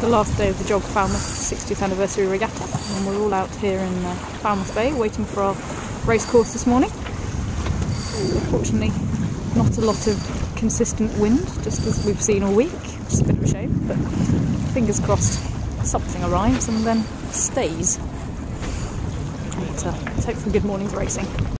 the last day of the JOG Falmouth 60th anniversary regatta, and we're all out here in Falmouth Bay waiting for our race course this morning. Unfortunately, not a lot of consistent wind, just as we've seen all week, which is a bit of a shame, but fingers crossed something arrives and then stays. But let's hope for a good morning's racing.